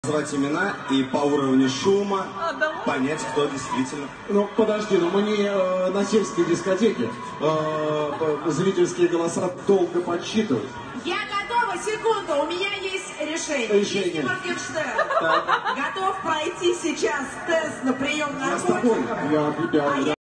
назвать имена и по уровню шума понять, кто действительно. Ну, подожди, но мы не на сельской дискотеке. Зрительские голоса долго подсчитывают. Я готова, секунду, у меня есть решение. Если Моргенштерн готов пройти сейчас тест на прием наркотиков, Я с тобой.